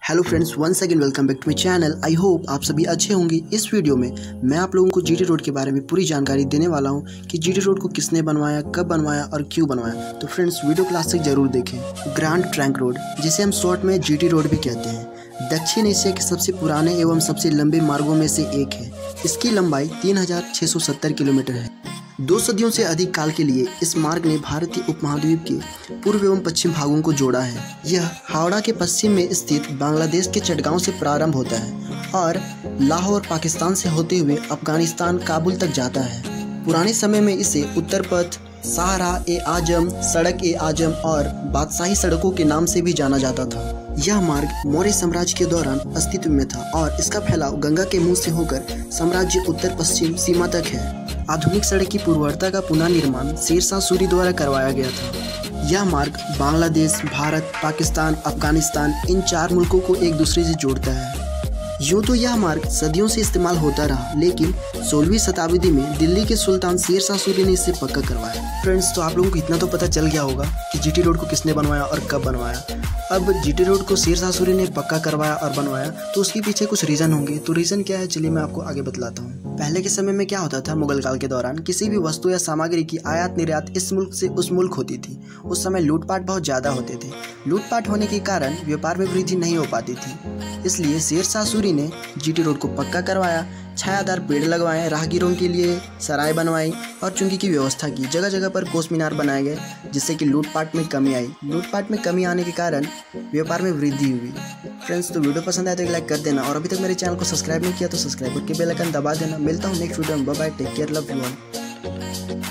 Hello friends, once again welcome back to my channel. I hope आप सभी अच्छे होंगे। इस वीडियो में मैं आप लोगों को जीटी रोड के बारे में पूरी जानकारी देने वाला हूं कि जीटी रोड को किसने बनवाया, कब बनवाया और क्यों बनवाया। तो फ्रेंड्स, वीडियो को लास्ट तक जरूर देखें। ग्रैंड ट्रंक रोड, जिसे हम शॉर्ट में जीटी रोड भी कहते हैं, दक्षिण एशिया के सबसे पुराने एवं सबसे लंबे मार्गों में से एक है। इसकी लंबाई 3670 किलोमीटर है। 2 सदियों से अधिक काल के लिए इस मार्ग ने भारतीय उपमहाद्वीप के पूर्व एवं पश्चिम भागों को जोड़ा है। यह हावड़ा के पश्चिम में स्थित बांग्लादेश के चटगांव से प्रारंभ होता है और लाहौर पाकिस्तान से होते हुए अफगानिस्तान काबुल तक जाता है। पुराने समय में इसे उत्तर पथ, सहारा ए आजम, सड़क ए आजम और बादशाही सड़कों के नाम से भी जाना जाता था। यह मार्ग मौर्य साम्राज्य के दौरान अस्तित्व में था और इसका फैलाव गंगा के मुंह से होकर साम्राज्य उत्तर पश्चिम सीमा तक है। आधुनिक सड़क की पूर्वता का पुनः निर्माण शेरशाह सूरी द्वारा करवाया गया था। यह मार्ग बांग्लादेश, भारत, पाकिस्तान, अफगानिस्तान इन 4 मुल्कों को एक दूसरे से जोड़ता है। यूँ तो यह मार्ग सदियों से इस्तेमाल होता रहा, लेकिन 16वीं शताब्दी में दिल्ली के सुल्तान शेरशाह सूरी ने इसे पक्का करवाया। फ्रेंड्स, तो आप लोगों को इतना तो पता चल गया होगा कि जीटी रोड को किसने बनवाया और कब बनवाया। अब जीटी रोड को शेरशाह सूरी ने पक्का करवाया और बनवाया, तो उसके पीछे कुछ रीज़न होंगे। तो रीज़न क्या है, चलिए मैं आपको आगे बतलाता हूँ। पहले के समय में क्या होता था, मुगल काल के दौरान किसी भी वस्तु या सामग्री की आयात निर्यात इस मुल्क से उस मुल्क होती थी। उस समय लूटपाट बहुत ज़्यादा होते थे। लूटपाट होने के कारण व्यापार में वृद्धि नहीं हो पाती थी। इसलिए शेरशाह सूरी ने जीटी रोड को पक्का करवाया, छायादार पेड़ लगवाए, राहगीरों के लिए सराय बनवाई और चुंगी की व्यवस्था की। जगह जगह पर कोस मीनार बनाए गए, जिससे कि लूटपाट में कमी आई। लूटपाट में कमी आने के कारण व्यापार में वृद्धि हुई। फ्रेंड्स, तो वीडियो पसंद आए तो एक लाइक कर देना और अभी तक मेरे चैनल को सब्सक्राइब नहीं किया तो सब्सक्राइब करके बेल आइकन दबा देना। मिलता हूँ नेक्स्ट वीडियो में। Bye bye, take care, love you all.